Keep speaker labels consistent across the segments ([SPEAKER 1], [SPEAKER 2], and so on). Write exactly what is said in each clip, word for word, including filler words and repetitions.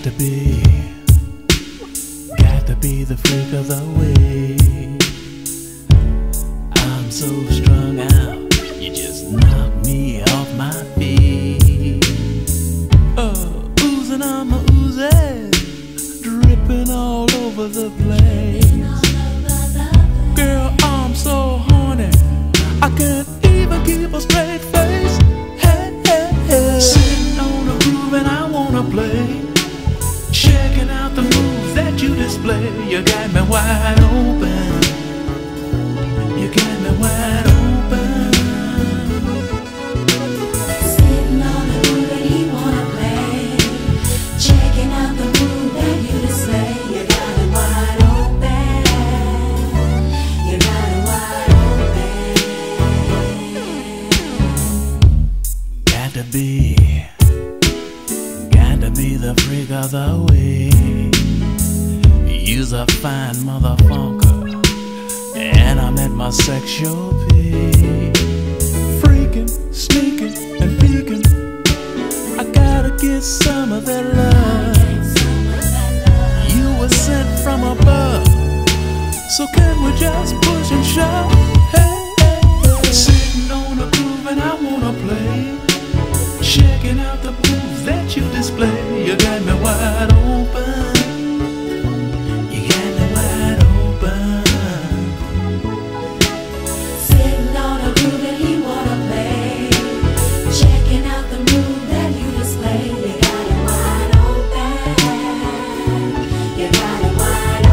[SPEAKER 1] to be, got to be the freak of the week. I'm so strung out, you just knock me off my feet. Oh, oozin, I'm a oozie, dripping all over the place. Girl, I'm so horny, I can't even keep a straight face. Hey, hey, hey. Sitting on a groove and I wanna play, checking out the moves that you display. You got me wide open, you got me wide open.
[SPEAKER 2] Sitting on a groove and he wanna play, checking out the move that you display. You got it wide open, you got it wide open.
[SPEAKER 1] Got to be, got to be the freak of the week. You's a fine mother funka, and I'm at my sexual peak. Freakin, speakin, and peakin, I gotta get some of that love. You were sent from above, so can we just push and shove? Hey, hey, hey. Sitting on a groove and I wanna play, checking out the moves that you display. You got me wide open, you got me wide open.
[SPEAKER 2] Sitting on a groove and he wanna play, checking out the move that you display. You got it wide open, you got it wide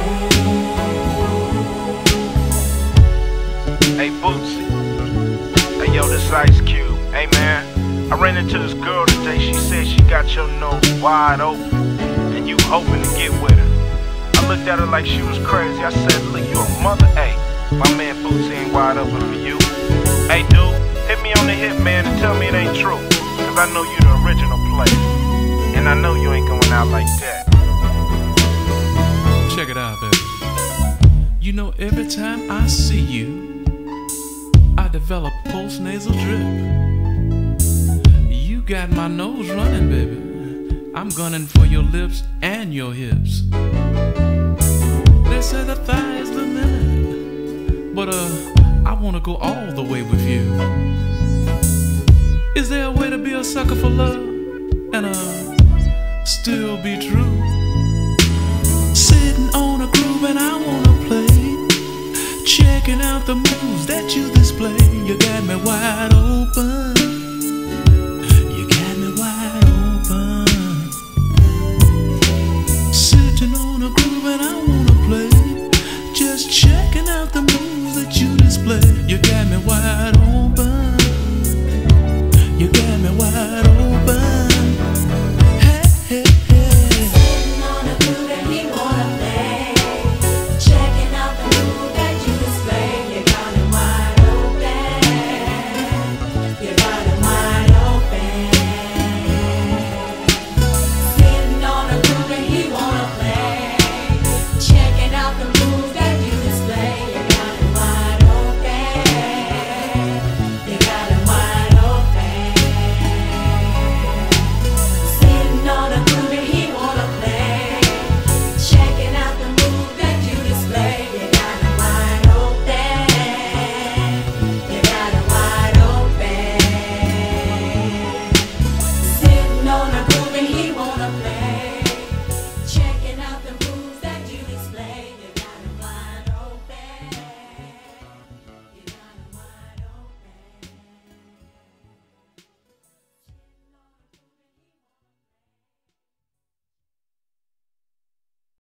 [SPEAKER 2] open.
[SPEAKER 3] Hey Boosty, hey yo, this Ice Cube. Hey man, I ran into this girl today. She said she got your nose wide open and you hoping to get with her. I looked at her like she was crazy. I said, look, you a mother. Hey, my man Boosty ain't wide open for you. Hey dude, hit me on the hip, man, and tell me it ain't true, cause I know you the original player, and I know you ain't going out like that.
[SPEAKER 1] Check it out, baby. You know, every time I see you, I develop post-nasal drip. You got my nose running, baby. I'm gunning for your lips and your hips. They say the thigh is the limit, but uh, I wanna go all the way with you. Is there a way to be a sucker for love and uh, still be true? Sitting on a groove and I wanna play, checking out the moves that you display. You got me wide open, you got me wide open. Sitting on a groove and I